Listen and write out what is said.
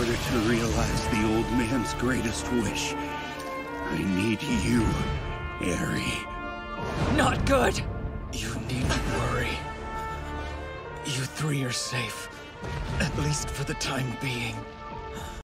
order to realize the old man's greatest wish, I need you, Eri. Not good! You needn't worry. You three are safe. At least for the time being.